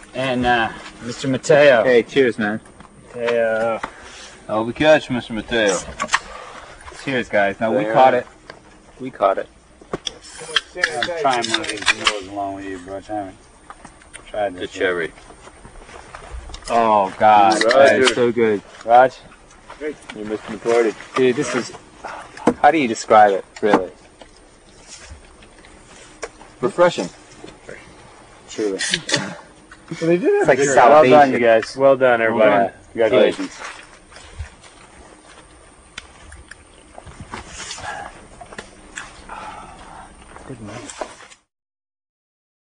and Mr. Mateo. Hey, cheers, man. Mateo. Hell of a catch, Mr. Mateo. Cheers, guys. Now we There. caught it. We caught it. I'm trying one of these meals along with you, bro. I haven't tried The this. cherry. Oh God, that Roger. is so good. Raj, You're Mr. McCarty. dude, this is. How do you describe it, really? Refreshing. Truly. Well, they did It's like well South done, Asian. you guys. Well done, everybody. Congratulations.